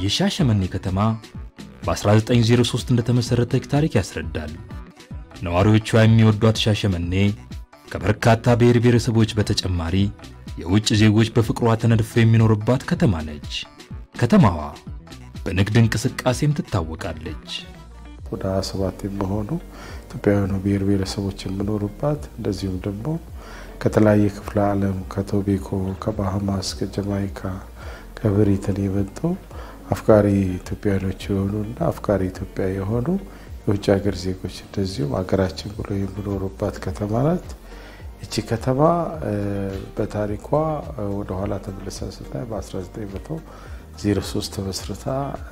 የሻሸመኔ ከተማ በ1903 እንደተመሰረተች ታሪክ ያስረዳል። ነዋሪዎቿ የሚወዷት ሻሸመኔ ከበርካታ ብሔር ብሔረሰቦች በተጨማሪ የውጭ ዜጎች በፍቅሯ ተነድፈው የሚኖርባት ከተማ ነች። ከተማዋ በንግድ እንቅስቃሴም ትታወቃለች። ወደ 7 የሚሆኑ ኢትዮጵያውያን ብሔር ብሔረሰቦች የሚኖሩባት እንደዚሁም ደግሞ ከተለያየ ክፍለ ዓለም ከቶቤኮ ከባሃማስ ከጀማይካ ከብሪተን የመጡ አፍቃሪ ኢትዮጵያኖች የሆኑና አፍቃሪ ኢትዮጵያ የሆኑ የውጭ ሀገር ዜጎች እንደዚሁም ሀገራችን ብሎ የሚኖሩባት ከተማ ናት። እቺ ከተማ በታሪኳ ወደ ኋላ ተመልሰን ስናይ በ1903 ተመስርታ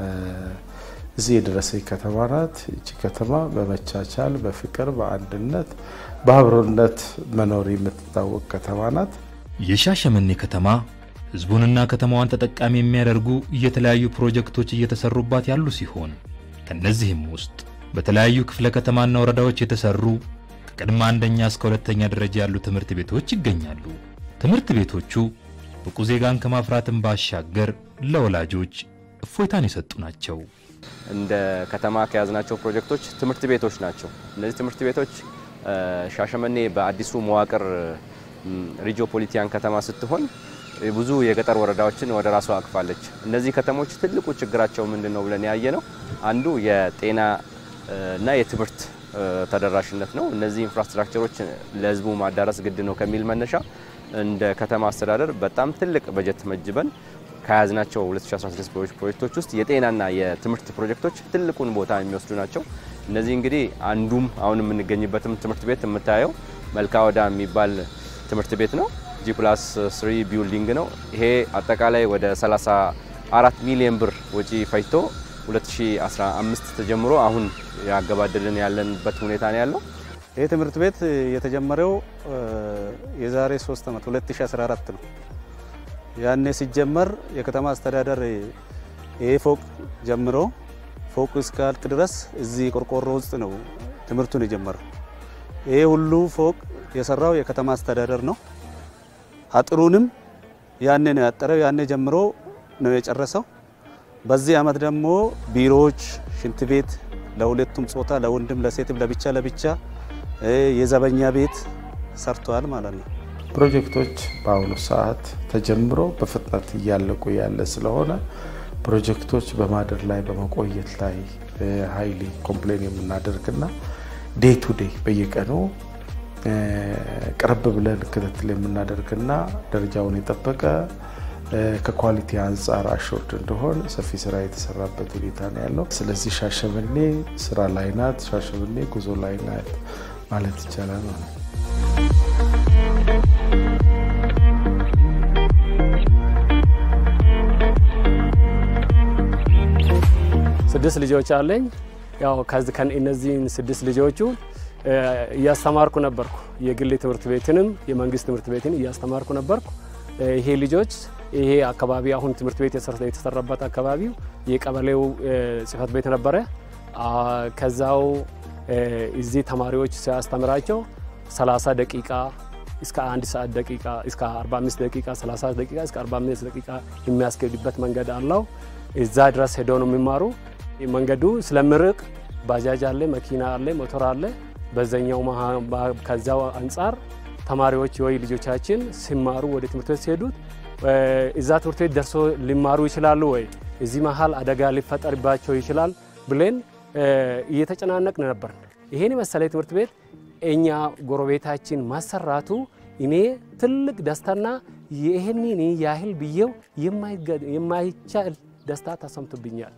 እዚህ የደረሰች ከተማ ናት። እቺ ከተማ በመቻቻል በፍቅር በአንድነት በአብሮነት መኖር የምትታወቅ ከተማ ናት። የሻሸመኔ ከተማ ህዝቡንና ከተማዋን ተጠቃሚ የሚያደርጉ የተለያዩ ፕሮጀክቶች እየተሰሩባት ያሉ ሲሆን ከነዚህም ውስጥ በተለያዩ ክፍለ ከተማና ወረዳዎች የተሰሩ ከቅድመ አንደኛ እስከ ሁለተኛ ደረጃ ያሉ ትምህርት ቤቶች ይገኛሉ። ትምህርት ቤቶቹ ብቁ ዜጋን ከማፍራትም ባሻገር ለወላጆች እፎይታን የሰጡ ናቸው። እንደ ከተማ ከያዝናቸው ፕሮጀክቶች ትምህርት ቤቶች ናቸው። እነዚህ ትምህርት ቤቶች ሻሸመኔ በአዲሱ መዋቅር ሪጂዮፖሊቲያን ከተማ ስትሆን ብዙ የገጠር ወረዳዎችን ወደ ራሷ አቅፋለች። እነዚህ ከተሞች ትልቁ ችግራቸው ምንድነው ብለን ያየነው አንዱ የጤና እና የትምህርት ተደራሽነት ነው። እነዚህ ኢንፍራስትራክቸሮች ለህዝቡ ማዳረስ ግድ ነው ከሚል መነሻ እንደ ከተማ አስተዳደር በጣም ትልቅ በጀት መጅበን ከያዝናቸው 2016 ፕሮጀክቶች ውስጥ የጤናና የትምህርት ፕሮጀክቶች ትልቁን ቦታ የሚወስዱ ናቸው። እነዚህ እንግዲህ አንዱም አሁን የምንገኝበትም ትምህርት ቤት የምታየው መልካወዳ የሚባል ትምህርት ቤት ነው። G+3 ቢልዲንግ ነው። ይሄ አጠቃላይ ወደ 34 ሚሊዮን ብር ወጪ ፈይቶ 2015 ተጀምሮ አሁን ያገባደልን ያለንበት ሁኔታ ነው ያለው። ይሄ ትምህርት ቤት የተጀመረው የዛሬ 3 አመት 2014 ነው። ያኔ ሲጀመር የከተማ አስተዳደር ይሄ ፎቅ ጀምሮ ፎቅ እስካልቅ ድረስ እዚህ ቆርቆሮ ውስጥ ነው ትምህርቱን የጀመረው። ይሄ ሁሉ ፎቅ የሰራው የከተማ አስተዳደር ነው። አጥሩንም ያኔ ነው ያጠረው። ያኔ ጀምሮ ነው የጨረሰው። በዚህ አመት ደግሞ ቢሮዎች፣ ሽንት ቤት ለሁለቱም ጾታ ለወንድም ለሴትም ለብቻ የዘበኛ ቤት ሰርቷል ማለት ነው። ፕሮጀክቶች በአሁኑ ሰዓት ተጀምሮ በፍጥነት እያለቁ ያለ ስለሆነ ፕሮጀክቶች በማደር ላይ በመቆየት ላይ ሃይሊ ኮምፕሌን የምናደርግና ዴይ ቱ ዴይ በየቀኑ ቀረብ ብለን ክትትል የምናደርግና ደረጃውን የጠበቀ ከኳሊቲ አንፃር አሾርድ እንደሆነ ሰፊ ስራ የተሰራበት ሁኔታ ነው ያለው። ስለዚህ ሻሸመኔ ስራ ላይ ናት፣ ሻሸመኔ ጉዞ ላይ ናት ማለት ይቻላል ማለት ነው። 6 ልጆች አለኝ። ያው ከእነዚህን 6 ልጆቹ እያስተማርኩ ነበርኩ። የግል ትምህርት ቤትንም የመንግስት ትምህርት ቤትን እያስተማርኩ ነበርኩ። ይሄ ልጆች ይሄ አካባቢ አሁን ትምህርት ቤት የተሰራበት አካባቢው የቀበሌው ጽህፈት ቤት ነበረ። ከዛው እዚህ ተማሪዎች ሲያስተምራቸው 30 ደቂቃ እስከ 1 ሰዓት ደቂቃ እስከ 45 ደቂቃ 30 ደቂቃ እስከ 45 ደቂቃ የሚያስኬድበት መንገድ አለው። እዛ ድረስ ሄደው ነው የሚማሩ። መንገዱ ስለምርቅ ባጃጅ አለ፣ መኪና አለ፣ ሞተር አለ። በዛኛው ከዛው አንፃር ተማሪዎች ወይ ልጆቻችን ሲማሩ ወደ ትምህርት ቤት ሲሄዱት እዛ ትምህርት ቤት ደርሶ ሊማሩ ይችላሉ ወይ እዚህ መሃል አደጋ ሊፈጠርባቸው ይችላል ብለን እየተጨናነቅን ነበር። ይሄን መሰለ ትምህርት ቤት እኛ ጎረቤታችን ማሰራቱ እኔ ትልቅ ደስታና ይሄንን ያህል ብየው የማይቻል ደስታ ተሰምቶብኛል።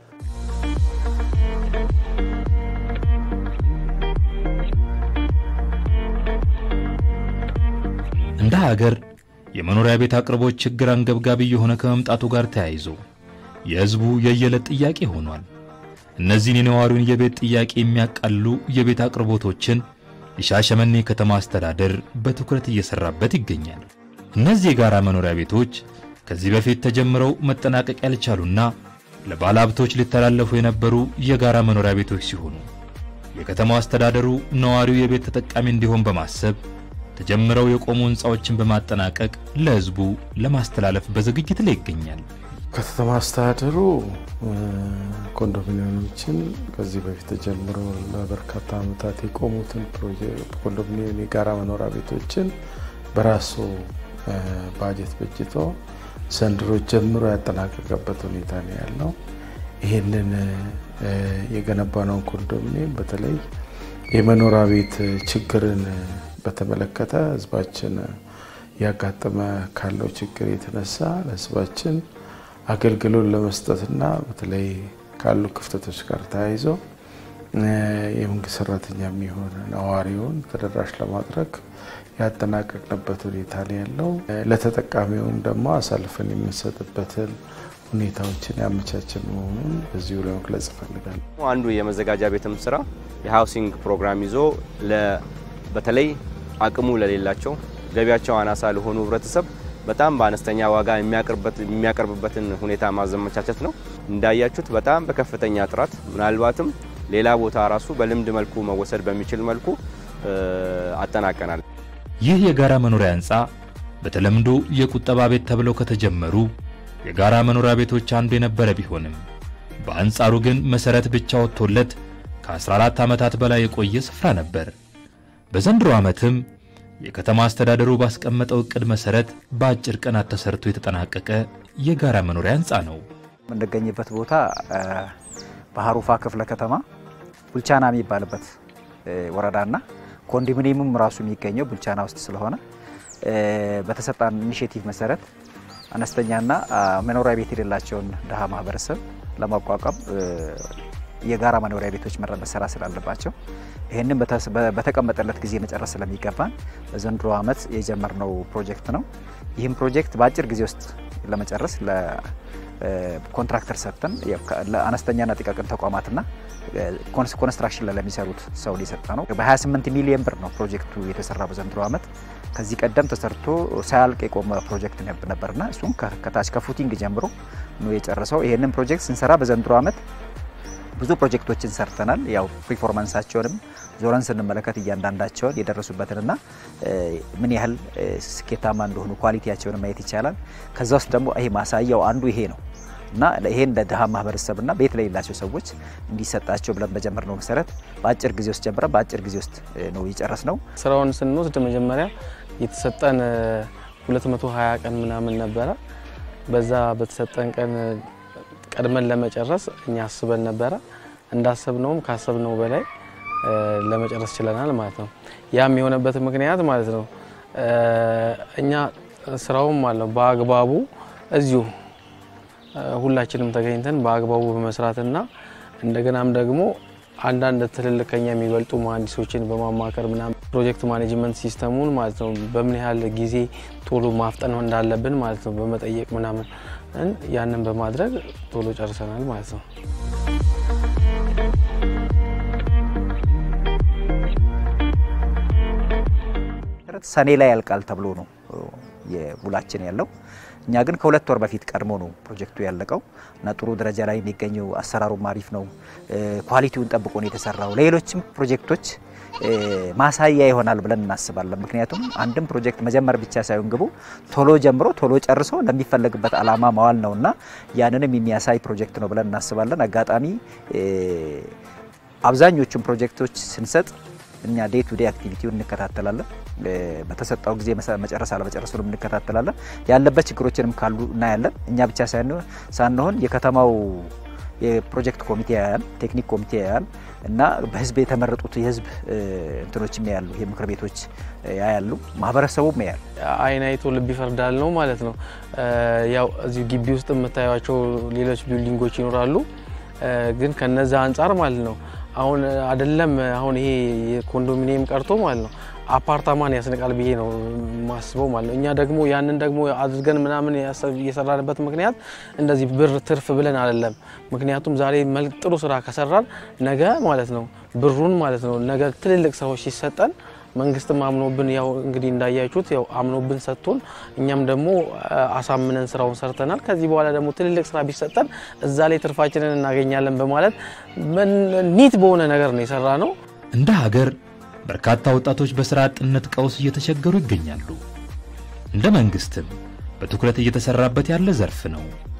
እንደ ሀገር የመኖሪያ ቤት አቅርቦት ችግር አንገብጋቢ የሆነ ከመምጣቱ ጋር ተያይዞ የህዝቡ የየለት ጥያቄ ሆኗል። እነዚህን የነዋሪውን የቤት ጥያቄ የሚያቃሉ የቤት አቅርቦቶችን የሻሸመኔ ከተማ አስተዳደር በትኩረት እየሰራበት ይገኛል። እነዚህ የጋራ መኖሪያ ቤቶች ከዚህ በፊት ተጀምረው መጠናቀቅ ያልቻሉና ለባለሀብቶች ሊተላለፉ የነበሩ የጋራ መኖሪያ ቤቶች ሲሆኑ የከተማው አስተዳደሩ ነዋሪው የቤት ተጠቃሚ እንዲሆን በማሰብ ተጀምረው የቆሙ ህንጻዎችን በማጠናቀቅ ለህዝቡ ለማስተላለፍ በዝግጅት ላይ ይገኛል። ከተማ አስተዳደሩ ኮንዶሚኒየሞችን ከዚህ በፊት ተጀምሮ ለበርካታ ዓመታት የቆሙትን ፕሮጀክት ኮንዶሚኒየም የጋራ መኖሪያ ቤቶችን በራሱ ባጀት በጅቶ ዘንድሮ ጀምሮ ያጠናቀቀበት ሁኔታ ነው ያለው። ይሄንን የገነባነው ኮንዶሚኒየም በተለይ የመኖሪያ ቤት ችግርን በተመለከተ ህዝባችን ያጋጠመ ካለው ችግር የተነሳ ለህዝባችን አገልግሎት ለመስጠትና በተለይ ካሉ ክፍተቶች ጋር ተያይዞ የመንግስት ሰራተኛ የሚሆን ነዋሪውን ተደራሽ ለማድረግ ያጠናቀቅንበት ሁኔታ ነው ያለው። ለተጠቃሚውን ደግሞ አሳልፈን የምንሰጥበትን ሁኔታዎችን ያመቻቸን መሆኑን በዚሁ ለመግለጽ እፈልጋለሁ። አንዱ የመዘጋጃ ቤትም ስራ የሃውሲንግ ፕሮግራም ይዞ በተለይ አቅሙ ለሌላቸው ገቢያቸው አናሳ ለሆኑ ህብረተሰብ በጣም በአነስተኛ ዋጋ የሚያቀርብበትን ሁኔታ ማዘመቻቸት ነው። እንዳያችሁት በጣም በከፍተኛ ጥራት ምናልባትም ሌላ ቦታ ራሱ በልምድ መልኩ መወሰድ በሚችል መልኩ አጠናቀናል። ይህ የጋራ መኖሪያ ህንጻ በተለምዶ የቁጠባ ቤት ተብለው ከተጀመሩ የጋራ መኖሪያ ቤቶች አንዱ የነበረ ቢሆንም በአንጻሩ ግን መሰረት ብቻ ወጥቶለት ከ14 ዓመታት በላይ የቆየ ስፍራ ነበር። በዘንድሮ ዓመትም የከተማ አስተዳደሩ ባስቀመጠው እቅድ መሰረት በአጭር ቀናት ተሰርቶ የተጠናቀቀ የጋራ መኖሪያ ህንጻ ነው። እንደገኘበት ቦታ በሃሩፋ ክፍለ ከተማ ቡልቻና የሚባልበት ወረዳና ኮንዶሚኒየሙም ራሱ የሚገኘው ቡልቻና ውስጥ ስለሆነ በተሰጣን ኢኒሺዬቲቭ መሰረት አነስተኛና መኖሪያ ቤት የሌላቸውን ደሃ ማህበረሰብ ለማቋቋም የጋራ መኖሪያ ቤቶች መሰራት ስላለባቸው ይሄንን በተቀመጠለት ጊዜ መጨረስ ስለሚገባን በዘንድሮ ዓመት የጀመርነው ፕሮጀክት ነው። ይህም ፕሮጀክት በአጭር ጊዜ ውስጥ ለመጨረስ ለኮንትራክተር ሰጥተን ለአነስተኛና ጥቃቅን ተቋማትና ኮንስትራክሽን ለሚሰሩት ሰው ሊሰጣ ነው። በ28 ሚሊዮን ብር ነው ፕሮጀክቱ የተሰራው በዘንድሮ ዓመት። ከዚህ ቀደም ተሰርቶ ሳያልቅ የቆመ ፕሮጀክት ነበርና እሱም ከታች ከፉቲንግ ጀምሮ ነው የጨረሰው። ይሄንን ፕሮጀክት ስንሰራ በዘንድሮ ዓመት ብዙ ፕሮጀክቶችን ሰርተናል። ያው ፐርፎርማንሳቸውንም ዞረን ስንመለከት እያንዳንዳቸውን የደረሱበትንና ምን ያህል ስኬታማ እንደሆኑ ኳሊቲያቸውን ማየት ይቻላል። ከዛ ውስጥ ደግሞ ይሄ ማሳያው አንዱ ይሄ ነው እና ይሄን ለደሃ ማህበረሰብና ቤት ላይ ያላቸው ሰዎች እንዲሰጣቸው ብለን በጀመርነው መሰረት በአጭር ጊዜ ውስጥ ጀምረን በአጭር ጊዜ ውስጥ ነው የጨረስነው። ስራውን ስንወስድ መጀመሪያ የተሰጠን 220 ቀን ምናምን ነበር። በዛ በተሰጠን ቀን ቀድመን ለመጨረስ እኛ አስበን ነበር። እንዳሰብነውም ካሰብነው በላይ ለመጨረስ ችለናል ማለት ነው። ያም የሆነበት ምክንያት ማለት ነው እኛ ስራውም ማለት በአግባቡ እዚሁ ሁላችንም ተገኝተን በአግባቡ በመስራትና እንደገናም ደግሞ አንዳንድ ትልልቀኛ የሚበልጡ መሐንዲሶችን በማማከር ምናምን ፕሮጀክት ማኔጅመንት ሲስተሙን ማለት ነው በምን ያህል ጊዜ ቶሎ ማፍጠን እንዳለብን ማለት ነው በመጠየቅ ምናምን ያንን በማድረግ ቶሎ ጨርሰናል ማለት ነው። ሰኔ ላይ ያልቃል ተብሎ ነው የውላችን ያለው። እኛ ግን ከሁለት ወር በፊት ቀድሞ ነው ፕሮጀክቱ ያለቀው እና ጥሩ ደረጃ ላይ የሚገኘው አሰራሩም አሪፍ ነው። ኳሊቲውን ጠብቆ ነው የተሰራው። ለሌሎችም ፕሮጀክቶች ማሳያ ይሆናል ብለን እናስባለን። ምክንያቱም አንድም ፕሮጀክት መጀመር ብቻ ሳይሆን ግቡ ቶሎ ጀምሮ ቶሎ ጨርሶ ለሚፈለግበት ዓላማ ማዋል ነውና ያንንም የሚያሳይ ፕሮጀክት ነው ብለን እናስባለን። አጋጣሚ አብዛኞቹን ፕሮጀክቶች ስንሰጥ እኛ ዴይ ቱ ዴይ አክቲቪቲውን እንከታተላለን። በተሰጣው ጊዜ መጨረስ አለመጨረሱንም እንከታተላለን። ያለበት ችግሮችንም ካሉ እናያለን። እኛ ብቻ ሳንሆን የከተማው የፕሮጀክት ኮሚቴ ያያል፣ ቴክኒክ ኮሚቴ ያያል እና በህዝብ የተመረጡት የህዝብ እንትኖችም ያያሉ፣ የምክር ቤቶች ያያሉ፣ ማህበረሰቡም ያያል። አይን አይቶ ልብ ይፈርዳል ነው ማለት ነው። ያው እዚህ ግቢ ውስጥ የምታዩዋቸው ሌሎች ቢልዲንጎች ይኖራሉ። ግን ከነዛ አንፃር ማለት ነው አሁን አይደለም አሁን ይሄ የኮንዶሚኒየም ቀርቶ ማለት ነው አፓርታማን ያስነቃል ብዬ ነው ማስበው ማለት ነው። እኛ ደግሞ ያንን ደግሞ አድርገን ምናምን እየሰራንበት ምክንያት እንደዚህ ብር ትርፍ ብለን አይደለም። ምክንያቱም ዛሬ ጥሩ ስራ ከሰራን ነገ ማለት ነው ብሩን ማለት ነው ነገ ትልልቅ ሰዎች ሲሰጠን መንግስትም አምኖብን ያው እንግዲህ እንዳያችሁት ያው አምኖብን ሰጥቶን እኛም ደግሞ አሳምነን ስራውን ሰርተናል። ከዚህ በኋላ ደግሞ ትልልቅ ስራ ቢሰጠን እዛ ላይ ትርፋችንን እናገኛለን በማለት ኒት በሆነ ነገር ነው የሰራነው። እንደ ሀገር በርካታ ወጣቶች በስራ አጥነት ቀውስ እየተቸገሩ ይገኛሉ። እንደ መንግስትም በትኩረት እየተሰራበት ያለ ዘርፍ ነው።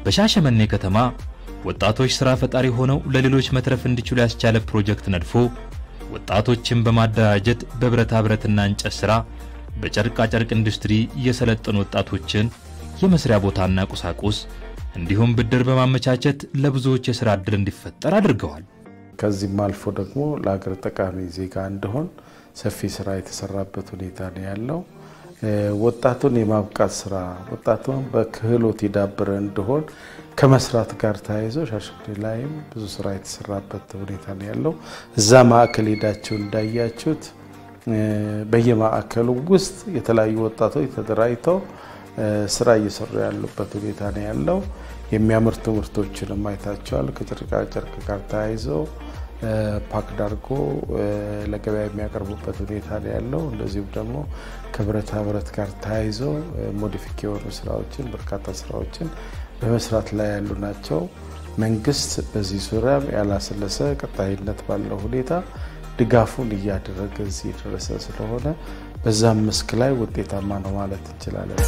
በሻሸመኔ ከተማ ወጣቶች ስራ ፈጣሪ ሆነው ለሌሎች መትረፍ እንዲችሉ ያስቻለ ፕሮጀክት ነድፎ ወጣቶችን በማደራጀት በብረታ ብረትና እንጨት ስራ በጨርቃ ጨርቅ ኢንዱስትሪ የሰለጠኑ ወጣቶችን የመስሪያ ቦታና ቁሳቁስ እንዲሁም ብድር በማመቻቸት ለብዙዎች የሥራ ዕድል እንዲፈጠር አድርገዋል። ከዚህም አልፎ ደግሞ ለሀገር ጠቃሚ ዜጋ እንደሆን ሰፊ ስራ የተሰራበት ሁኔታ ነው ያለው። ወጣቱን የማብቃት ስራ ወጣቱን በክህሎት ይዳብረ እንደሆን ከመስራት ጋር ተያይዞ ሻሸመኔ ላይም ብዙ ስራ የተሰራበት ሁኔታ ነው ያለው። እዛ ማዕከል ሄዳችሁ እንዳያችሁት በየማዕከሉ ውስጥ የተለያዩ ወጣቶች ተደራጅተው ስራ እየሰሩ ያሉበት ሁኔታ ነው ያለው። የሚያመርቱ ምርቶችንም አይታችኋል። ከጨርቃ ጨርቅ ጋር ተያይዞ ፓክ ዳርጎ ለገበያ የሚያቀርቡበት ሁኔታ ነው ያለው። እንደዚሁም ደግሞ ከብረታ ብረት ጋር ተያይዞ ሞዲፊክ የሆኑ ስራዎችን በርካታ ስራዎችን በመስራት ላይ ያሉ ናቸው። መንግስት በዚህ ዙሪያ ያላሰለሰ ቀጣይነት ባለው ሁኔታ ድጋፉን እያደረገ እዚህ ድረስ ስለሆነ በዛም መስክ ላይ ውጤታማ ነው ማለት እንችላለን።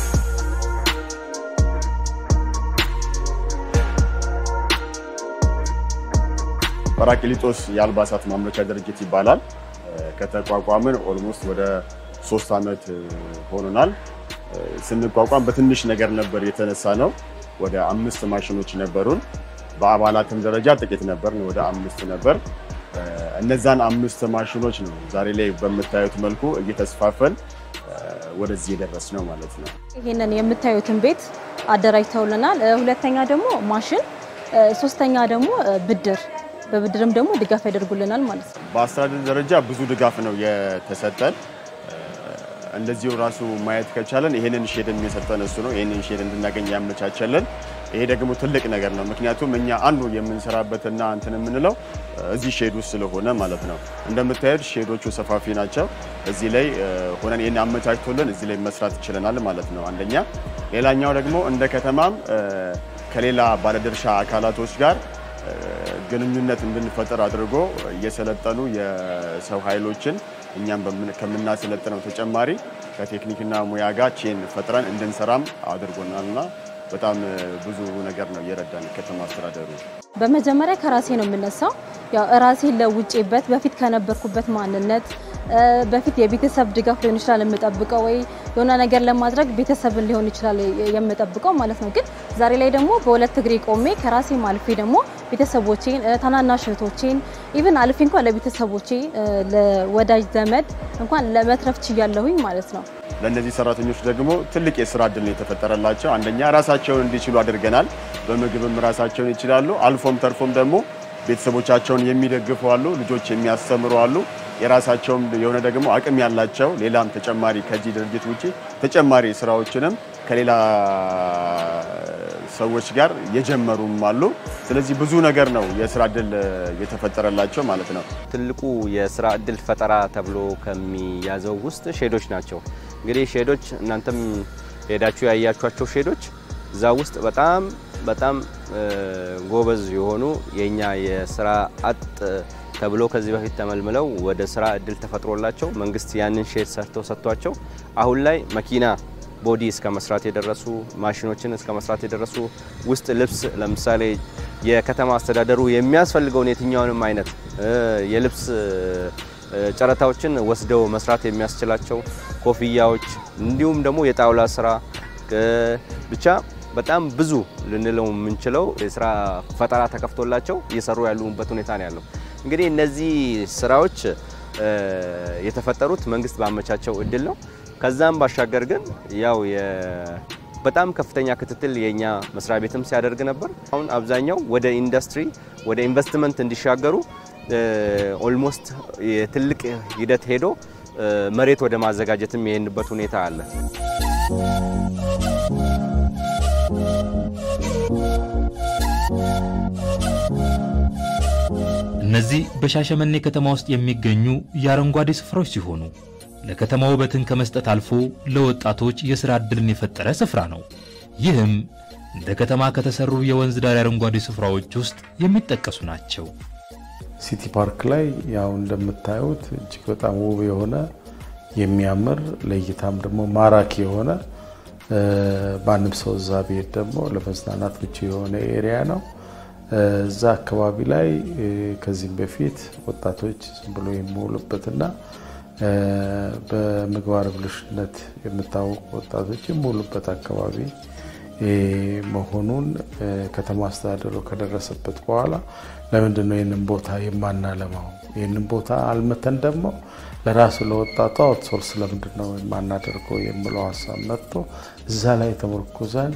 ጰራቅሊጦስ የአልባሳት ማምረቻ ድርጅት ይባላል። ከተቋቋመን ኦልሞስት ወደ 3 አመት ሆኖናል። ስንቋቋም በትንሽ ነገር ነበር የተነሳ ነው። ወደ 5 ማሽኖች ነበሩን። በአባላትም ደረጃ ጥቂት ነበር፣ ወደ 5 ነበር። እነዛን 5 ማሽኖች ነው ዛሬ ላይ በመታየት መልኩ እየተስፋፈን ወደዚህ የደረስነው ማለት ነው። ይሄንን የምታዩትን ቤት አደራጅተውልናል። ሁለተኛ ደግሞ ማሽን፣ ሶስተኛ ደግሞ ብድር፣ በብድርም ደግሞ ድጋፍ ያደርጉልናል ማለት ነው። በአስተዳደር ደረጃ ብዙ ድጋፍ ነው የተሰጠን። እንደዚሁ ራሱ ማየት ከቻለን ይሄንን ሼድን የሰጠን እሱ ነው። ይሄንን ሼድ እንድናገኝ ያመቻቸልን። ይሄ ደግሞ ትልቅ ነገር ነው። ምክንያቱም እኛ አንዱ የምንሰራበትና እንትን የምንለው እዚህ ሼድ ውስጥ ስለሆነ ማለት ነው። እንደምታዩት ሼዶቹ ሰፋፊ ናቸው። እዚህ ላይ ሆነን ይሄን አመቻችቶልን እዚህ ላይ መስራት ይችላል ማለት ነው። አንደኛ ሌላኛው ደግሞ እንደ ከተማም ከሌላ ባለድርሻ አካላቶች ጋር ግንኙነት እንድንፈጠር አድርጎ እየሰለጠኑ የሰው ኃይሎችን እኛም ከምናሰለጥነው ተጨማሪ ከቴክኒክና ሙያ ጋር ቼን ፈጥረን እንድንሰራም አድርጎናልና በጣም ብዙ ነገር ነው የረዳን ከተማ አስተዳደሩ። በመጀመሪያ ከራሴ ነው የምነሳው። ያው ራሴን ለውጬበት በፊት ከነበርኩበት ማንነት በፊት የቤተሰብ ድጋፍ ሊሆን ይችላል የምጠብቀው ወይ የሆነ ነገር ለማድረግ ቤተሰብን ሊሆን ይችላል የምጠብቀው ማለት ነው። ግን ዛሬ ላይ ደግሞ በሁለት እግሬ ቆሜ ከራሴ ማልፌ ደግሞ ቤተሰቦቼን ታናናሽ እህቶቼን ኢቭን አልፌ እንኳን ለቤተሰቦቼ ለወዳጅ ዘመድ እንኳን ለመትረፍ ችያለሁኝ ማለት ነው። ለነዚህ ሰራተኞች ደግሞ ትልቅ የሥራ ዕድል ነው የተፈጠረላቸው። አንደኛ ራሳቸውን እንዲችሉ አድርገናል። በምግብም ራሳቸውን ይችላሉ። አልፎም ተርፎም ደግሞ ቤተሰቦቻቸውን የሚደግፉ አሉ፣ ልጆች የሚያስተምሩ አሉ። የራሳቸውም የሆነ ደግሞ አቅም ያላቸው ሌላም ተጨማሪ ከዚህ ድርጅት ውጪ ተጨማሪ ስራዎችንም ከሌላ ሰዎች ጋር የጀመሩም አሉ። ስለዚህ ብዙ ነገር ነው የሥራ ዕድል የተፈጠረላቸው ማለት ነው። ትልቁ የሥራ ዕድል ፈጠራ ተብሎ ከሚያዘው ውስጥ ሼዶች ናቸው። እንግዲህ ሼዶች እናንተም ሄዳችሁ ያያችኋቸው ሼዶች እዛ ውስጥ በጣም ጎበዝ የሆኑ የኛ የሥራ አጥ ተብሎ ከዚህ በፊት ተመልምለው ወደ ሥራ ዕድል ተፈጥሮላቸው መንግስት ያንን ሼድ ሰርተው ሰጥቷቸው አሁን ላይ መኪና ቦዲ እስከ መስራት የደረሱ ማሽኖችን እስከ መስራት የደረሱ ውስጥ ልብስ ለምሳሌ የከተማ አስተዳደሩ የሚያስፈልገውን የትኛውንም አይነት የልብስ ጨረታዎችን ወስደው መስራት የሚያስችላቸው ኮፍያዎች እንዲሁም ደግሞ የጣውላ ስራ ብቻ በጣም ብዙ ልንለው የምንችለው የሥራ ፈጠራ ተከፍቶላቸው እየሰሩ ያሉበት ሁኔታ ነው ያለው። እንግዲህ እነዚህ ስራዎች የተፈጠሩት መንግስት ባመቻቸው እድል ነው። ከዛም ባሻገር ግን ያው በጣም ከፍተኛ ክትትል የኛ መስሪያ ቤትም ሲያደርግ ነበር። አሁን አብዛኛው ወደ ኢንዱስትሪ ወደ ኢንቨስትመንት እንዲሻገሩ ኦልሞስት የትልቅ ሂደት ሄዶ መሬት ወደ ማዘጋጀትም የሄንበት ሁኔታ አለ። እነዚህ በሻሸመኔ ከተማ ውስጥ የሚገኙ የአረንጓዴ ስፍራዎች ሲሆኑ ለከተማው ውበትን ከመስጠት አልፎ ለወጣቶች የሥራ ዕድልን የፈጠረ ስፍራ ነው። ይህም እንደ ከተማ ከተሰሩ የወንዝ ዳር አረንጓዴ ስፍራዎች ውስጥ የሚጠቀሱ ናቸው። ሲቲ ፓርክ ላይ ያው እንደምታዩት እጅግ በጣም ውብ የሆነ የሚያምር ለእይታም ደግሞ ማራኪ የሆነ ማንም ሰው እዛ ቢሄድ ደግሞ ለመዝናናት ምቹ የሆነ ኤሪያ ነው። እዛ አካባቢ ላይ ከዚህም በፊት ወጣቶች ዝም ብሎ የሚውሉበትና በምግባር ብልሽነት የሚታወቁ ወጣቶች የሚውሉበት አካባቢ መሆኑን ከተማ አስተዳደሩ ከደረሰበት በኋላ ለምንድን ነው ይህንን ቦታ የማናለማው? ይህንን ቦታ አልመተን ደግሞ ለራሱ ለወጣቱ አውትሶርስ ለምንድን ነው የማናደርገው የሚለው ሀሳብ መጥቶ እዛ ላይ ተመርኩዘን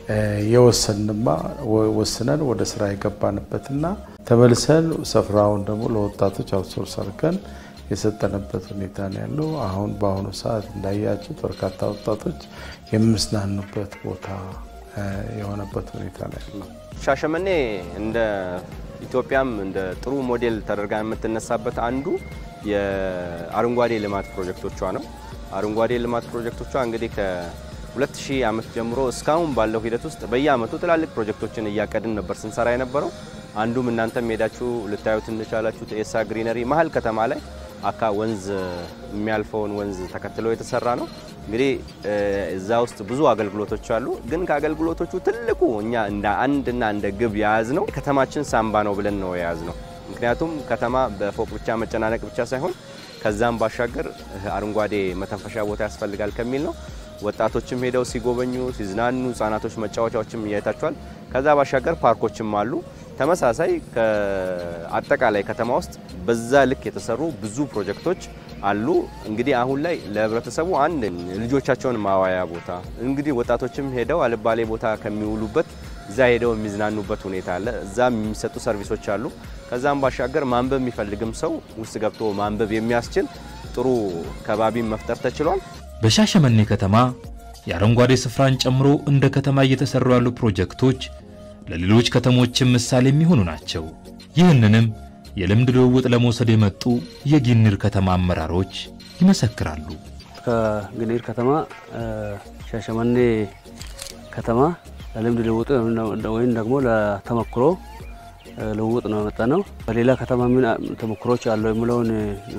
ወስነን ወደ ስራ የገባንበትና ተመልሰን ስፍራውን ደግሞ ለወጣቶች አውትሶርስ አድርገን የሰጠንበት ሁኔታ ነው ያለው። አሁን በአሁኑ ሰዓት እንዳያችሁት በርካታ ወጣቶች የሚዝናኑበት ቦታ የሆነበት ሁኔታ ነው ያለው። ሻሸመኔ እንደ ኢትዮጵያም እንደ ጥሩ ሞዴል ተደርጋ የምትነሳበት አንዱ የአረንጓዴ ልማት ፕሮጀክቶቿ ነው። አረንጓዴ ልማት ፕሮጀክቶቿ እንግዲህ ከ2000 ዓመት ጀምሮ እስካሁን ባለው ሂደት ውስጥ በየአመቱ ትላልቅ ፕሮጀክቶችን እያቀድን ነበር ስንሰራ የነበረው። አንዱም እናንተም ሄዳችሁ ልታዩት እንቻላችሁት ኤሳ ግሪነሪ መሀል ከተማ ላይ አካ ወንዝ የሚያልፈውን ወንዝ ተከትሎ የተሰራ ነው። እንግዲህ እዛ ውስጥ ብዙ አገልግሎቶች አሉ። ግን ከአገልግሎቶቹ ትልቁ እኛ እንደ አንድና እንደ ግብ ያዝነው ከተማችን ሳምባ ነው ብለን ነው ያዝነው። ምክንያቱም ከተማ በፎቅ ብቻ መጨናነቅ ብቻ ሳይሆን ከዛም ባሻገር አረንጓዴ መተንፈሻ ቦታ ያስፈልጋል ከሚል ነው። ወጣቶችም ሄደው ሲጎበኙ ሲዝናኑ ህፃናቶች መጫወቻዎችም ያይታቸዋል። ከዛ ባሻገር ፓርኮችም አሉ። ተመሳሳይ ከአጠቃላይ ከተማ ውስጥ በዛ ልክ የተሰሩ ብዙ ፕሮጀክቶች አሉ። እንግዲህ አሁን ላይ ለህብረተሰቡ አንድ ልጆቻቸውን ማዋያ ቦታ እንግዲህ ወጣቶችም ሄደው አልባሌ ቦታ ከሚውሉበት እዛ ሄደው የሚዝናኑበት ሁኔታ አለ። እዛም የሚሰጡ ሰርቪሶች አሉ። ከዛም ባሻገር ማንበብ የሚፈልግም ሰው ውስጥ ገብቶ ማንበብ የሚያስችል ጥሩ ከባቢ መፍጠር ተችሏል። በሻሸመኔ ከተማ የአረንጓዴ ስፍራን ጨምሮ እንደ ከተማ እየተሰሩ ያሉ ፕሮጀክቶች ለሌሎች ከተሞችም ምሳሌ የሚሆኑ ናቸው። ይህንንም የልምድ ልውውጥ ለመውሰድ የመጡ የጊኒር ከተማ አመራሮች ይመሰክራሉ። ከጊኒር ከተማ ሻሸመኔ ከተማ ለልምድ ልውውጥ ወይም ደግሞ ለተሞክሮ ልውውጥ ነው የመጣነው። በሌላ ከተማ ምን ተሞክሮች አሉ የሚለውን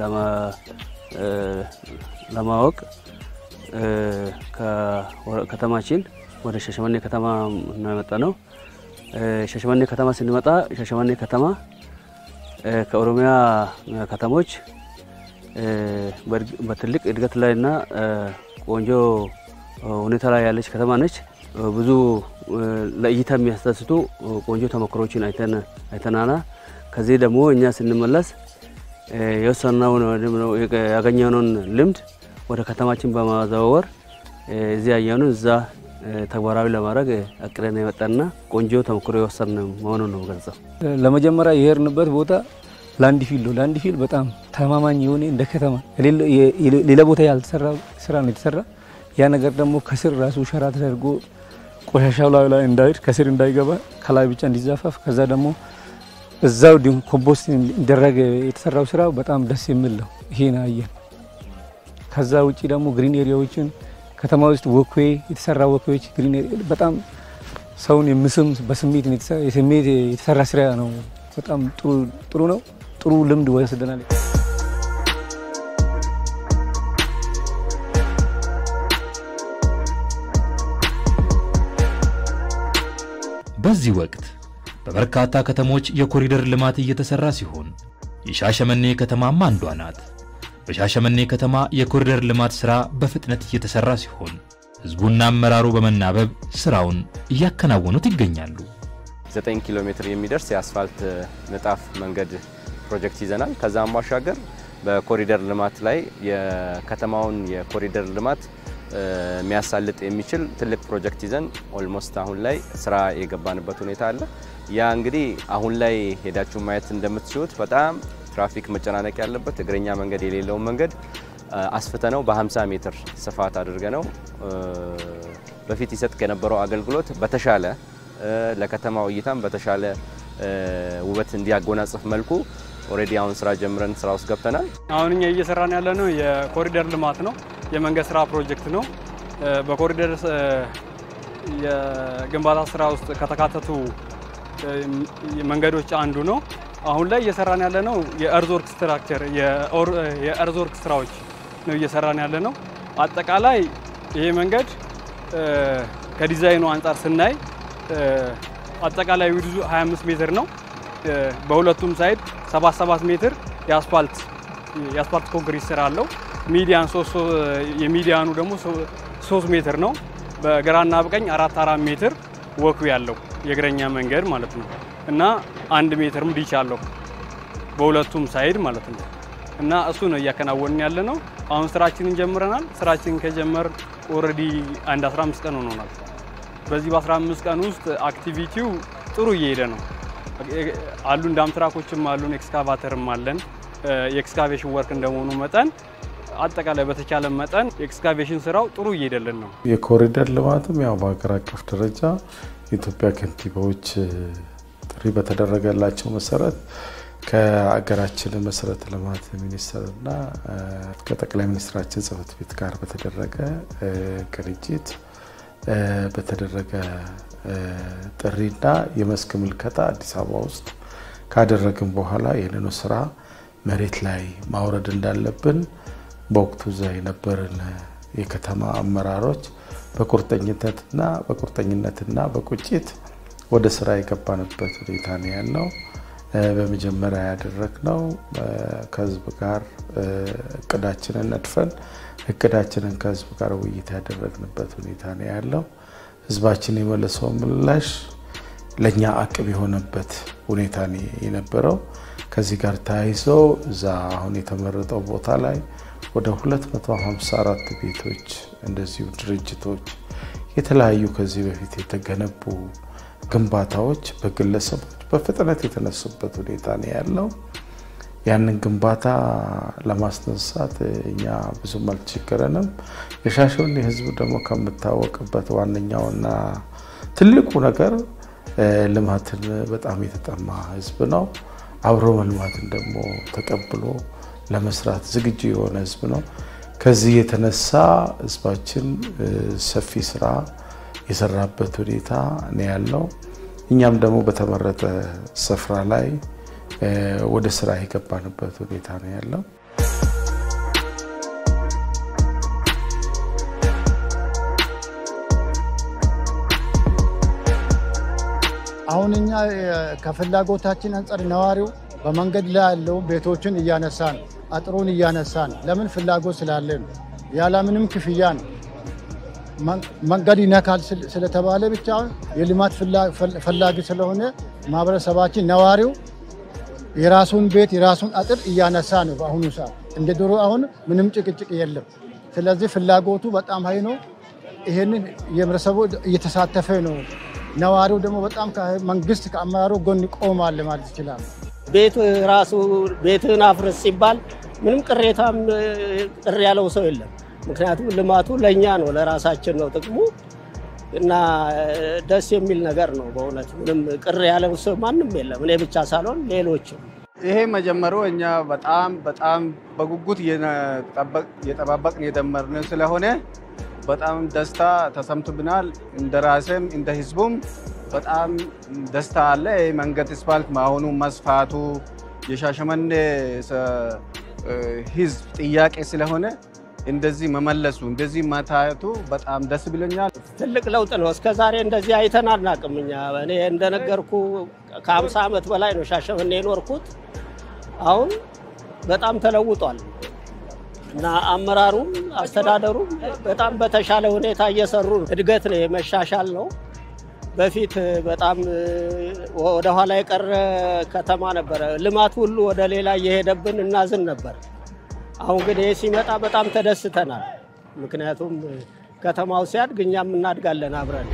ለማወቅ ከከተማችን ወደ ሻሸመኔ ከተማ ነው የመጣነው። ሻሸመኔ ከተማ ስንመጣ ሻሸመኔ ከተማ ከኦሮሚያ ከተሞች በትልቅ እድገት ላይና ቆንጆ ሁኔታ ላይ ያለች ከተማ ነች። ብዙ ለእይታ የሚያስደስቱ ቆንጆ ተሞክሮችን አይተናና ከዚህ ደግሞ እኛ ስንመለስ የወሰነውን ያገኘነውን ልምድ ወደ ከተማችን በማዛወር እዚህ ያየነውን እዛ ተግባራዊ ለማድረግ አቅደን የመጣና ቆንጆ ተሞክሮ የወሰነ መሆኑን ነው ገልጸው። ለመጀመሪያ የሄድንበት ቦታ ላንድፊል በጣም ተማማኝ የሆነ እንደ ከተማ ሌላ ቦታ ያልተሰራ ስራ ነው የተሰራ። ያ ነገር ደግሞ ከስር ራሱ ሸራ ተደርጎ ቆሻሻው ላይ እንዳይድ ከስር እንዳይገባ ከላይ ብቻ እንዲዛፋፍ ከዛ ደግሞ እዛው ኮምፖስት እንዲደረግ የተሰራው ስራ በጣም ደስ የሚል ነው። ይሄን አየን። ከዛ ውጪ ደግሞ ግሪን ኤሪያዎችን ከተማ ውስጥ ወክዌይ የተሰራ ወክዌዎች ግሪን በጣም ሰውን የሚስም በስሜት የተሰራ ስራ ነው። በጣም ጥሩ ነው። ጥሩ ልምድ ወስደናል። በዚህ ወቅት በበርካታ ከተሞች የኮሪደር ልማት እየተሰራ ሲሆን የሻሸመኔ ከተማም አንዷ ናት። በሻሸመኔ ከተማ የኮሪደር ልማት ስራ በፍጥነት እየተሰራ ሲሆን ህዝቡና አመራሩ በመናበብ ስራውን እያከናወኑት ይገኛሉ። 9 ኪሎ ሜትር የሚደርስ የአስፋልት ንጣፍ መንገድ ፕሮጀክት ይዘናል። ከዛም ባሻገር በኮሪደር ልማት ላይ የከተማውን የኮሪደር ልማት የሚያሳልጥ የሚችል ትልቅ ፕሮጀክት ይዘን ኦልሞስት አሁን ላይ ስራ የገባንበት ሁኔታ አለ። ያ እንግዲህ አሁን ላይ ሄዳችሁ ማየት እንደምትችሉት በጣም ትራፊክ መጨናነቅ ያለበት እግረኛ መንገድ የሌለው መንገድ አስፍተነው በ50 ሜትር ስፋት አድርገነው በፊት ይሰጥ ከነበረው አገልግሎት በተሻለ ለከተማው እይታም በተሻለ ውበት እንዲያጎናጽፍ መልኩ ኦሬዲ አሁን ስራ ጀምረን ስራ ውስጥ ገብተናል። አሁን እኛ እየሰራን ያለነው የኮሪደር ልማት ነው። የመንገድ ስራ ፕሮጀክት ነው። በኮሪደር የግንባታ ስራ ውስጥ ከተካተቱ መንገዶች አንዱ ነው። አሁን ላይ እየሰራን ያለነው የአርዝወርክ ስትራክቸር የአርዝወርክ ስራዎች ነው እየሰራን ያለነው። አጠቃላይ ይሄ መንገድ ከዲዛይኑ አንፃር ስናይ አጠቃላይ ዊድዙ 25 ሜትር ነው። በሁለቱም ሳይድ 77 ሜትር የአስፋልት ኮንክሪት ስራ አለው። ሚዲያን የሚዲያኑ ደግሞ 3 ሜትር ነው። በግራና በቀኝ 4 ሜትር ወክ ያለው የእግረኛ መንገድ ማለት ነው እና 1 ሜትርም ዲች አለው በሁለቱም ሳይድ ማለት ነው እና እሱ ነው እያከናወንን ያለ ነው። አሁን ስራችንን ጀምረናል። ስራችንን ከጀመር ኦሬዲ 15 ቀን ሆኖናል። በዚህ በ15 ቀን ውስጥ አክቲቪቲው ጥሩ እየሄደ ነው። አሉን ዳምትራኮችም አሉን፣ ኤክስካቫተርም አለን። የኤክስካቬሽን ወርክ እንደሆኑ መጠን አጠቃላይ በተቻለ መጠን ኤክስካቬሽን ስራው ጥሩ እየሄደልን ነው። የኮሪደር ልማትም ያው በአገር አቀፍ ደረጃ የኢትዮጵያ ከንቲባዎች ጥሪ በተደረገላቸው መሰረት ከአገራችን መሰረተ ልማት ሚኒስቴርና ከጠቅላይ ሚኒስትራችን ጽሕፈት ቤት ጋር በተደረገ ቅንጅት በተደረገ ጥሪና የመስክ ምልከታ አዲስ አበባ ውስጥ ካደረግን በኋላ ይህንን ስራ መሬት ላይ ማውረድ እንዳለብን በወቅቱ ዘይ ነበርን የከተማ አመራሮች በቁርጠኝነትና በቁጭት ወደ ስራ የገባንበት ሁኔታ ነው ያለው። በመጀመሪያ ያደረግነው ከህዝብ ጋር እቅዳችንን ነድፈን እቅዳችንን ከህዝብ ጋር ውይይት ያደረግንበት ሁኔታ ነው ያለው። ህዝባችን የመለሰው ምላሽ ለኛ አቅም የሆነበት ሁኔታ ነው የነበረው። ከዚህ ጋር ታይዞ እዛ አሁን የተመረጠው ቦታ ላይ ወደ 254 ቤቶች እንደዚሁ ድርጅቶች የተለያዩ ከዚህ በፊት የተገነቡ ግንባታዎች በግለሰቦች በፍጥነት የተነሱበት ሁኔታ ነው ያለው። ያንን ግንባታ ለማስነሳት እኛ ብዙም አልተቸገረንም። የሻሸመኔ ህዝብ ደግሞ ከምታወቅበት ዋነኛውና ትልቁ ነገር ልማትን በጣም የተጠማ ህዝብ ነው። አብሮ መልማትን ደግሞ ተቀብሎ ለመስራት ዝግጁ የሆነ ህዝብ ነው። ከዚህ የተነሳ ህዝባችን ሰፊ ስራ የሰራበት ሁኔታ ነው ያለው። እኛም ደግሞ በተመረጠ ስፍራ ላይ ወደ ስራ የገባንበት ሁኔታ ነው ያለው። አሁን እኛ ከፍላጎታችን አንፃር ነዋሪው በመንገድ ላይ ያለው ቤቶችን እያነሳን አጥሩን እያነሳን ለምን ፍላጎት ስላለ ነው። ያለ ምንም ክፍያ ነው። መንገድ ይነካል ስለተባለ ብቻ የልማት ፈላጊ ስለሆነ ማህበረሰባችን ነዋሪው የራሱን ቤት የራሱን አጥር እያነሳ ነው። በአሁኑ ሰዓት እንደ ድሮ አሁን ምንም ጭቅጭቅ የለም። ስለዚህ ፍላጎቱ በጣም ሀይ ነው። ይሄንን የህብረተሰቡ እየተሳተፈ ነው። ነዋሪው ደግሞ በጣም ከመንግስት ከአመራሩ ጎን ቆሟል ማለት ይችላል። ቤት ራሱ ቤትን አፍርስ ሲባል ምንም ቅሬታም ቅር ያለው ሰው የለም። ምክንያቱም ልማቱ ለኛ ነው፣ ለራሳችን ነው ጥቅሙ እና ደስ የሚል ነገር ነው። በእውነት ምንም ቅር ያለው ሰው ማንም የለም፣ እኔ ብቻ ሳልሆን ሌሎችም። ይሄ መጀመሩ እኛ በጣም በጉጉት የጠባበቅን የደመርን ስለሆነ በጣም ደስታ ተሰምቶብናል። እንደ ራሴም እንደ ህዝቡም በጣም ደስታ አለ። መንገድ አስፋልት ማሆኑ መስፋቱ የሻሸመኔ ህዝብ ጥያቄ ስለሆነ እንደዚህ መመለሱ እንደዚህ ማታየቱ በጣም ደስ ብሎኛል። ትልቅ ለውጥ ነው። እስከዛሬ እንደዚህ አይተን አናውቅም። እኛ እኔ እንደነገርኩ ከ50 ዓመት በላይ ነው ሻሸመኔ የኖርኩት። አሁን በጣም ተለውጧል እና አመራሩም አስተዳደሩም በጣም በተሻለ ሁኔታ እየሰሩ ነው። እድገት ነው፣ የመሻሻል ነው። በፊት በጣም ወደ ኋላ የቀረ ከተማ ነበረ። ልማት ሁሉ ወደ ሌላ እየሄደብን እናዝን ነበር። አሁን ግን ይሄ ሲመጣ በጣም ተደስተናል። ምክንያቱም ከተማው ሲያድግ እኛም እናድጋለን አብረን።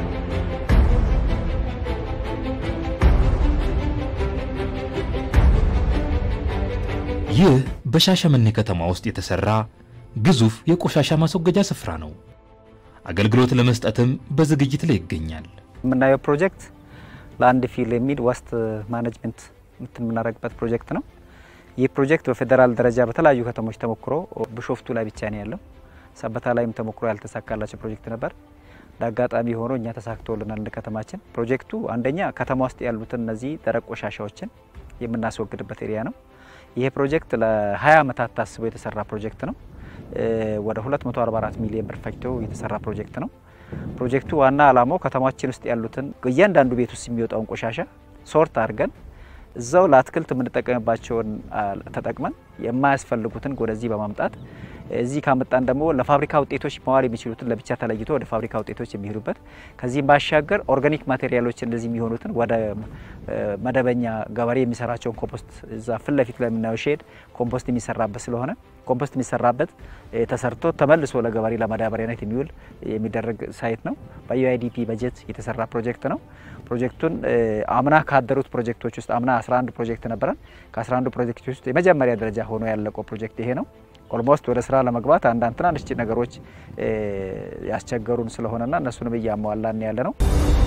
ይህ በሻሸመኔ ከተማ ውስጥ የተሰራ ግዙፍ የቆሻሻ ማስወገጃ ስፍራ ነው። አገልግሎት ለመስጠትም በዝግጅት ላይ ይገኛል። የምናየው ፕሮጀክት ላንድ ፊል የሚል ዋስት ማኔጅመንት የምናደርግበት ፕሮጀክት ነው። ይህ ፕሮጀክት በፌደራል ደረጃ በተለያዩ ከተሞች ተሞክሮ ቢሾፍቱ ላይ ብቻ ነው ያለው። ሰበታ ላይም ተሞክሮ ያልተሳካላቸው ፕሮጀክት ነበር። ዳጋጣሚ ሆኖ እኛ ተሳክቶልናል እንደ ከተማችን። ፕሮጀክቱ አንደኛ ከተማ ውስጥ ያሉትን እነዚህ ደረቅ ቆሻሻዎችን የምናስወግድበት ኤሪያ ነው። ይሄ ፕሮጀክት ለ20 ዓመታት ታስቦ የተሰራ ፕሮጀክት ነው። ወደ 244 ሚሊዮን ብር ፈጅቶ የተሰራ ፕሮጀክት ነው። ፕሮጀክቱ ዋና ዓላማው ከተማችን ውስጥ ያሉትን እያንዳንዱ ቤት ውስጥ የሚወጣውን ቆሻሻ ሶርት አድርገን እዛው ለአትክልት የምንጠቀምባቸውን ተጠቅመን የማያስፈልጉትን ወደዚህ በማምጣት እዚህ ካመጣን ደግሞ ለፋብሪካ ውጤቶች መዋል የሚችሉትን ለብቻ ተለይቶ ወደ ፋብሪካ ውጤቶች የሚሄዱበት ከዚህም ባሻገር ኦርጋኒክ ማቴሪያሎች እንደዚህ የሚሆኑትን ወደ መደበኛ ገበሬ የሚሰራቸውን ኮምፖስት እዛ ፊት ለፊት ላይ የምናየው ሼድ ኮምፖስት የሚሰራበት ስለሆነ ኮምፖስት የሚሰራበት ተሰርቶ ተመልሶ ለገበሬ ለማዳበሪያነት የሚውል የሚደረግ ሳይት ነው። በዩአይዲፒ በጀት የተሰራ ፕሮጀክት ነው። ፕሮጀክቱን አምና ካደሩት ፕሮጀክቶች ውስጥ አምና 11 ፕሮጀክት ነበረን። ከ11 ፕሮጀክቶች ውስጥ የመጀመሪያ ደረጃ ሆኖ ያለቀው ፕሮጀክት ይሄ ነው። ኦልሞስት ወደ ስራ ለመግባት አንዳንድ ትናንሽ ነገሮች ያስቸገሩን ስለሆነና እነሱንም እያሟላን ያለ ነው።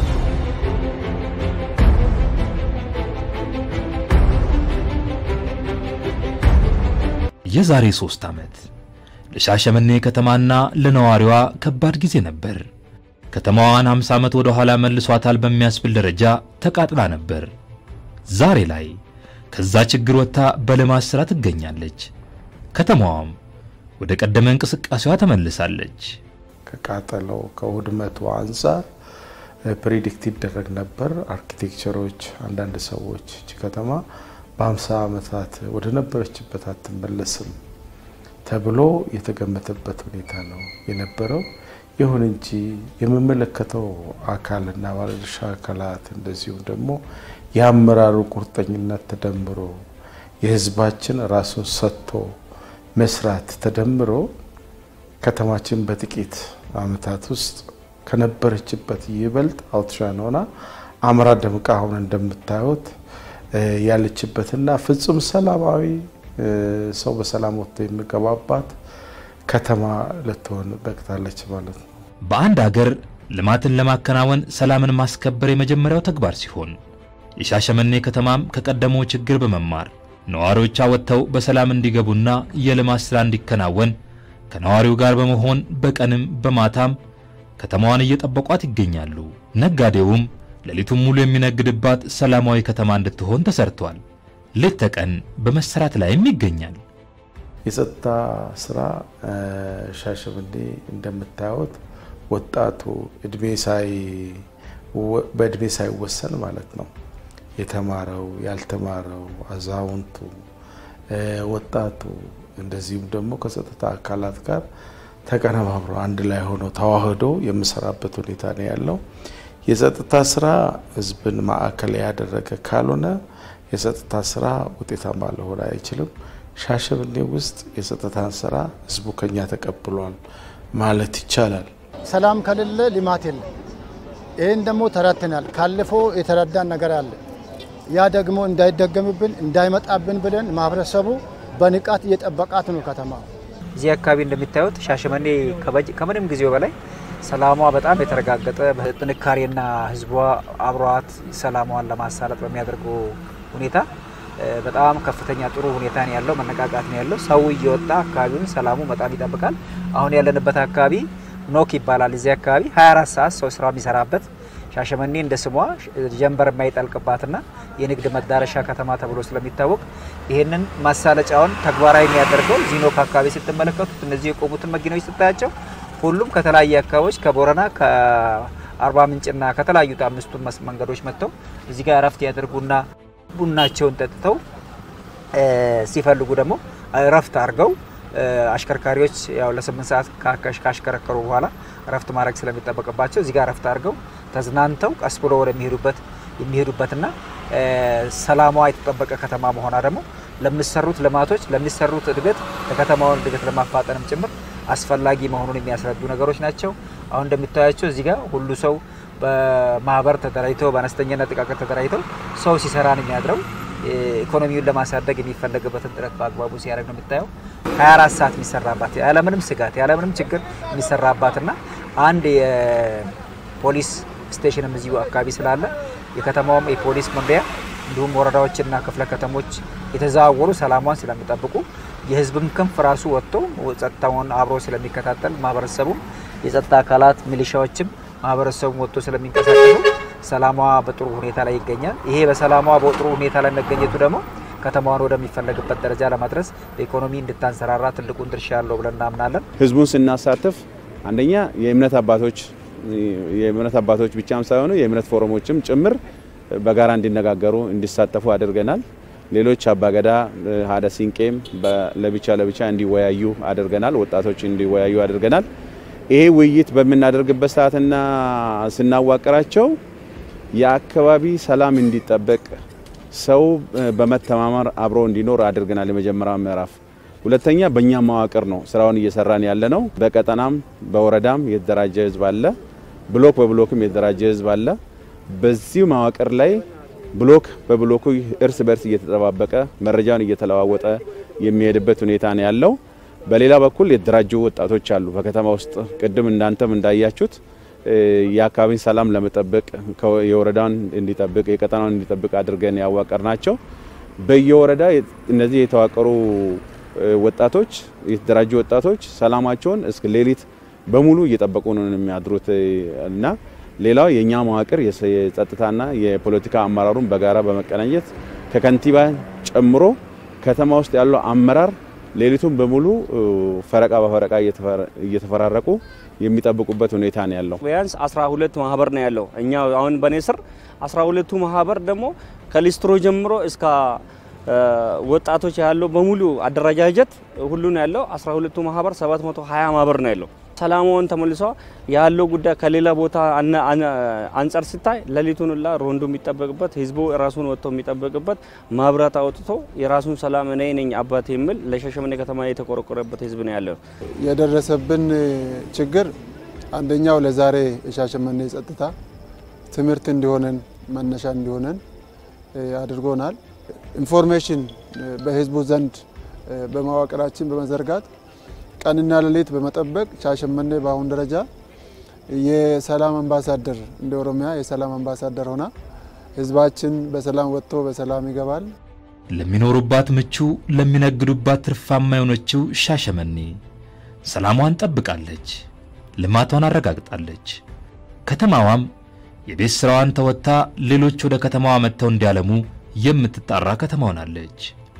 የዛሬ 3 ዓመት ለሻሸመኔ ከተማና ለነዋሪዋ ከባድ ጊዜ ነበር። ከተማዋን 50 ዓመት ወደ ኋላ መልሷታል በሚያስብል ደረጃ ተቃጥላ ነበር። ዛሬ ላይ ከዛ ችግር ወጥታ በልማት ስራ ትገኛለች። ከተማዋም ወደ ቀደመ እንቅስቃሴዋ ተመልሳለች። ከቃጠለው ከውድመቱ አንፃር ፕሬዲክት ይደረግ ነበር። አርኪቴክቸሮች አንዳንድ ሰዎች እቺ ከተማ በ50 ዓመታት ወደ ነበረችበት አትመለስም ተብሎ የተገመተበት ሁኔታ ነው የነበረው። ይሁን እንጂ የሚመለከተው አካልና ባለድርሻ አካላት እንደዚሁ ደግሞ የአመራሩ ቁርጠኝነት ተደምሮ የህዝባችን ራሱን ሰጥቶ መስራት ተደምሮ ከተማችን በጥቂት ዓመታት ውስጥ ከነበረችበት ይበልጥ አውትሻን ሆና አምራ ደምቃ ሆነ እንደምታዩት ያለችበትና ፍጹም ሰላማዊ ሰው በሰላም ወጥቶ የሚገባባት ከተማ ልትሆን በቅታለች ማለት ነው። በአንድ ሀገር ልማትን ለማከናወን ሰላምን ማስከበር የመጀመሪያው ተግባር ሲሆን የሻሸመኔ ከተማም ከቀደመው ችግር በመማር ነዋሪዎች ወጥተው በሰላም እንዲገቡና የልማት ስራ እንዲከናወን ከነዋሪው ጋር በመሆን በቀንም በማታም ከተማዋን እየጠበቋት ይገኛሉ። ነጋዴውም ለሊቱም ሙሉ የሚነግድባት ሰላማዊ ከተማ እንድትሆን ተሰርቷል። ሌት ተቀን በመሰራት ላይም ይገኛል። የጸጥታ ስራ ሻሸመኔ እንደምታዩት ወጣቱ በእድሜ ሳይወሰን ማለት ነው የተማረው ያልተማረው አዛውንቱ ወጣቱ እንደዚህም ደግሞ ከጸጥታ አካላት ጋር ተቀናባብሮ አንድ ላይ ሆኖ ተዋህዶ የሚሰራበት ሁኔታ ነው ያለው። የጸጥታ ስራ ህዝብን ማዕከል ያደረገ ካልሆነ የጸጥታ ስራ ውጤታማ ሊሆን አይችልም። ሻሸመኔ ውስጥ የጸጥታን ስራ ህዝቡ ከኛ ተቀብሏል ማለት ይቻላል። ሰላም ከሌለ ልማት የለም። ይሄን ደግሞ ተረድተናል። ካለፈው የተረዳን ነገር አለ። ያ ደግሞ እንዳይደገምብን እንዳይመጣብን ብለን ማህበረሰቡ በንቃት እየጠበቃት ነው ከተማ። እዚህ አካባቢ እንደምታዩት ሻሸመኔ ከምንም ጊዜው በላይ ሰላሟ በጣም የተረጋገጠ በጥንካሬና ህዝቧ አብሯት ሰላሟን ለማሳለጥ በሚያደርገው ሁኔታ በጣም ከፍተኛ ጥሩ ሁኔታ ነው ያለው። መነቃቃት ነው ያለው። ሰው እየወጣ አካባቢውን ሰላሙ በጣም ይጠብቃል። አሁን ያለንበት አካባቢ ኖክ ይባላል። እዚህ አካባቢ 24 ሰዓት ሰው ስራ የሚሰራበት ሻሸመኔ እንደ ስሟ ጀንበር የማይጠልቅባትና የንግድ መዳረሻ ከተማ ተብሎ ስለሚታወቅ ይሄንን ማሳለጫውን ተግባራዊ የሚያደርገው ዚኖክ አካባቢ ስትመለከቱት እነዚህ የቆሙትን መኪናዎች ስታያቸው ሁሉም ከተለያየ አካባቢዎች ከቦረና ከአርባ ምንጭና ከተለያዩ አምስቱ መንገዶች መጥተው እዚህ ጋር ረፍት ያደርጉና ቡናቸውን ጠጥተው ሲፈልጉ ደግሞ ረፍት አድርገው አሽከርካሪዎች ያው ለ8 ሰዓት ካሽከረከሩ በኋላ ረፍት ማድረግ ስለሚጠበቅባቸው እዚህ ጋር ረፍት አድርገው ተዝናንተው ቀስ ብሎ የሚሄዱበትና ሰላሟ የተጠበቀ ከተማ መሆኗ ደግሞ ለሚሰሩት ልማቶች ለሚሰሩት እድገት ለከተማውን እድገት ለማፋጠንም ጭምር አስፈላጊ መሆኑን የሚያስረዱ ነገሮች ናቸው። አሁን እንደምታያቸው እዚህ ጋር ሁሉ ሰው በማህበር ተደራጅተው በአነስተኛና ጥቃቅን ተደራጅተው ሰው ሲሰራ ነው የሚያድረው። ኢኮኖሚውን ለማሳደግ የሚፈለግበትን ጥረት በአግባቡ ሲያደርግ ነው የምታየው። 24 ሰዓት የሚሰራባት ያለምንም ስጋት ያለምንም ችግር የሚሰራባትና አንድ የፖሊስ ስቴሽንም እዚሁ አካባቢ ስላለ የከተማውም የፖሊስ መምሪያ እንዲሁም ወረዳዎችና ክፍለ ከተሞች የተዛወሩ ሰላሟን ስለሚጠብቁ የህዝብም ክንፍ ራሱ ወጥቶ ጸጥታውን አብሮ ስለሚከታተል ማህበረሰቡ የጸጥታ አካላት ሚሊሻዎችም ማህበረሰቡ ወጥቶ ስለሚንቀሳቀሱ ሰላሟ በጥሩ ሁኔታ ላይ ይገኛል። ይሄ በሰላሟ በጥሩ ሁኔታ ላይ መገኘቱ ደግሞ ከተማዋን ወደሚፈለግበት ደረጃ ለማድረስ በኢኮኖሚ እንድታንሰራራ ትልቁን ድርሻ አለው ብለን እናምናለን። ህዝቡን ስናሳተፍ አንደኛ የእምነት አባቶች የእምነት አባቶች ብቻም ሳይሆኑ የእምነት ፎረሞችም ጭምር በጋራ እንዲነጋገሩ እንዲሳተፉ አድርገናል። ሌሎች አባገዳ ሀደ ሲንቄም ለብቻ እንዲወያዩ አድርገናል። ወጣቶች እንዲወያዩ አድርገናል። ይሄ ውይይት በመናደርግበት ሰዓትና ስናዋቀራቸው የአካባቢ ሰላም እንዲጠበቅ ሰው በመተማመር አብሮ እንዲኖር አድርገናል። የመጀመሪያው ምዕራፍ። ሁለተኛ በእኛ መዋቅር ነው ስራውን እየሰራን ያለ ነው። በቀጠናም በወረዳም የተደራጀ ህዝብ አለ። ብሎክ በብሎክም የተደራጀ ህዝብ አለ። በዚህ መዋቅር ላይ ብሎክ በብሎኩ እርስ በርስ እየተጠባበቀ መረጃውን እየተለዋወጠ የሚሄድበት ሁኔታ ነው ያለው። በሌላ በኩል የተደራጁ ወጣቶች አሉ በከተማ ውስጥ ቅድም እንዳንተም እንዳያችሁት የአካባቢን ሰላም ለመጠበቅ የወረዳን እንዲጠብቅ የቀጠናውን እንዲጠብቅ አድርገን ያዋቀርናቸው በየወረዳ እነዚህ የተዋቀሩ ወጣቶች የተደራጁ ወጣቶች ሰላማቸውን እስከ ሌሊት በሙሉ እየጠበቁ ነው የሚያድሩት እና ሌላው የኛ መዋቅር የጸጥታና የፖለቲካ አመራሩን በጋራ በመቀናኘት ከከንቲባ ጨምሮ ከተማ ውስጥ ያለው አመራር ሌሊቱን በሙሉ ፈረቃ በፈረቃ እየተፈራረቁ የሚጠብቁበት ሁኔታ ነው ያለው። ቢያንስ 12 ማህበር ነው ያለው። እኛ አሁን በኔ ስር 12ቱ ማህበር ደግሞ ከሊስትሮ ጀምሮ እስከ ወጣቶች ያለው በሙሉ አደረጃጀት ሁሉ ነው ያለው። 12ቱ ማህበር 720 ማህበር ነው ያለው። ሰላሙን ተመልሶ ያለው ጉዳይ ከሌላ ቦታ አንፃር ሲታይ ለሊቱንላ ሮንዶ የሚጠበቅበት ህዝቡ ራሱን ወጥቶ የሚጠበቅበት ማብራት አውጥቶ የራሱን ሰላም ነኝ አባቴ የሚል ለሻሸመኔ ከተማ የተቆረቆረበት ህዝብ ነው ያለው። የደረሰብን ችግር አንደኛው ለዛሬ የሻሸመኔ ጸጥታ ትምህርት እንዲሆነን መነሻ እንዲሆነን አድርጎናል። ኢንፎርሜሽን በህዝቡ ዘንድ በመዋቅራችን በመዘርጋት ቀንና ሌሊት በመጠበቅ ሻሸመኔ በአሁን ደረጃ የሰላም አምባሳደር እንደ ኦሮሚያ የሰላም አምባሳደር ሆና ህዝባችን በሰላም ወጥቶ በሰላም ይገባል። ለሚኖሩባት ምቹ ለሚነግዱባት ትርፋማ የሆነችው ሻሸመኔ ሰላሟን ጠብቃለች፣ ልማቷን አረጋግጣለች። ከተማዋም የቤት ስራዋን ተወጣ ሌሎች ወደ ከተማዋ መጥተው እንዲያለሙ የምትጣራ ከተማ ሆናለች።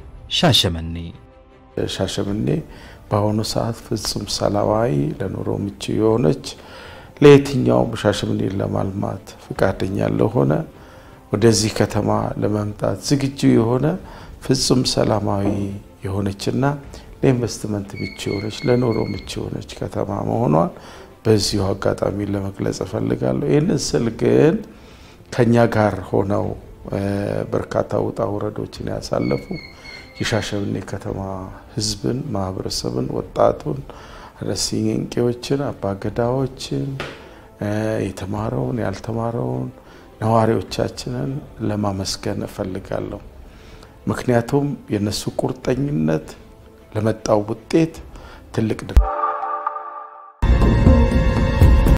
ሻሸመኔ በአሁኑ ሰዓት ፍጹም ሰላማዊ ለኑሮ ምቹ የሆነች ለየትኛውም ሻሸመኔን ለማልማት ፍቃደኛ ለሆነ ወደዚህ ከተማ ለመምጣት ዝግጁ የሆነ ፍጹም ሰላማዊ የሆነችና ለኢንቨስትመንት ምቹ የሆነች ለኑሮ ምቹ የሆነች ከተማ መሆኗን በዚሁ አጋጣሚ ለመግለጽ ፈልጋለሁ። ይህንን ስል ግን ከኛ ጋር ሆነው በርካታ ውጣ ውረዶችን ያሳለፉ የሻሸመኔ ከተማ ህዝብን ማህበረሰብን ወጣቱን ረሲንቄዎችን አባገዳዎችን የተማረውን ያልተማረውን ነዋሪዎቻችንን ለማመስገን እፈልጋለሁ። ምክንያቱም የነሱ ቁርጠኝነት ለመጣው ውጤት ትልቅ